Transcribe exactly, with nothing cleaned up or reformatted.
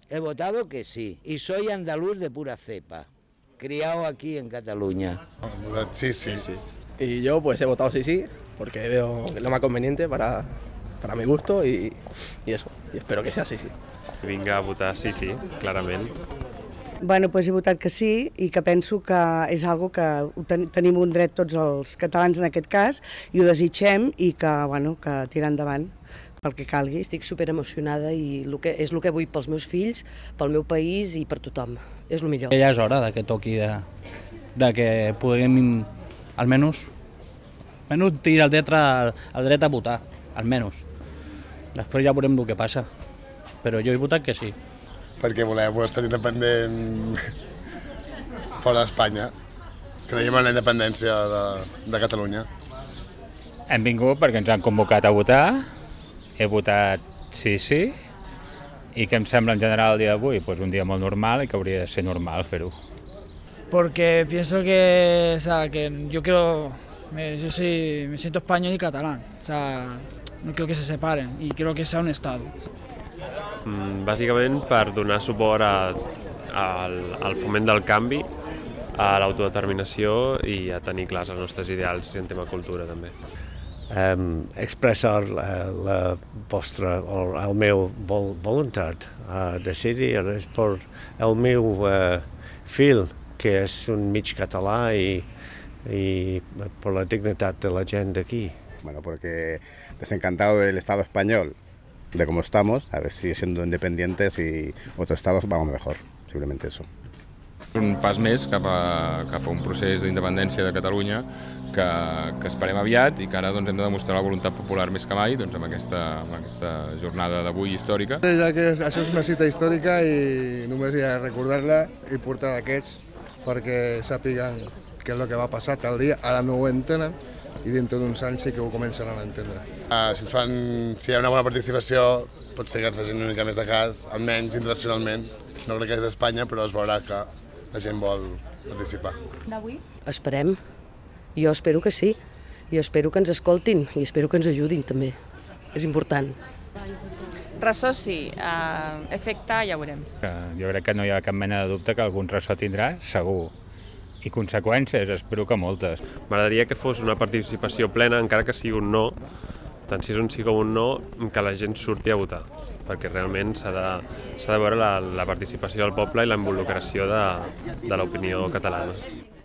He votado que sí, y soy andaluz de pura cepa, criado aquí en Cataluña. Sí, sí, sí. Y yo pues he votado sí, sí, porque veo que es lo más conveniente para, para mi gusto y, y eso, y espero que sea sí, sí. Vinga a votar sí, sí, clarament. Bueno, doncs he votat que sí i que penso que és algo que ten tenim un dret tots els catalans en aquest cas i ho desitgem i que, bueno, que tirar endavant pel que calgui. Estic super emocionada i el que, és el que vull pels meus fills, pel meu país i per tothom. És el millor. Ja és hora de que toqui de, de que puguem almenys, almenys tirar el dret, a, el dret a votar, almenys. Després ja veurem el que passa, però jo he votat que sí. Perquè volem un estat independent fora d'Espanya. Creiem en la independència de, de Catalunya. Hem vingut perquè ens han convocat a votar, he votat sí, sí, i que em sembla en general el dia d'avui pues un dia molt normal i que hauria de ser normal fer-ho. Porque pienso que, o sea, que yo quiero, me, yo soy, me siento español y catalán, o sea, no quiero que se separen y quiero que sea un Estado. Mm, bàsicament per donar suport a, a, al, al foment del canvi, a l'autodeterminació i a tenir clars els nostres ideals en tema cultura també. Um, expressar uh, la vostra o el meu vol voluntat uh, de decidir és per el meu uh, fill, que és un mig català i, i per la dignitat de la gent d'aquí. Bueno, porque desencantado del Estado español, de cómo estamos, a ver si siendo independientes y otros estados vamos mejor, simplemente eso. Un pas més cap a, cap a un procés d'independència de Catalunya que, que esperem aviat i que ara doncs, hem de demostrar la voluntat popular més que mai doncs, amb, aquesta, amb aquesta jornada d'avui històrica. Ja que això és una cita històrica i només hi ha de recordar-la i portar d'aquests perquè sàpiguen què és el que va passar tal dia, ara no ho entenen i dintre d'uns anys sí que ho comencen a entendre. Uh, si, fan, si hi ha una bona participació, pot ser que et facin una mica més de cas, almenys internacionalment. No crec que és d'Espanya, però es veurà que la gent vol participar. D'avui? Esperem. Jo espero que sí. Jo espero que ens escoltin i espero que ens ajudin també. És important. Ressò sí, uh, efecte ja ho veurem. Jo crec que no hi ha cap mena de dubte que algun ressò tindrà, segur. I conseqüències, espero que moltes. M'agradaria que fos una participació plena, encara que sigui un no, tant si és un sí com un no, que la gent surti a votar, perquè realment s'ha de, s'ha de veure la, la participació del poble i la involucració de, de l'opinió catalana.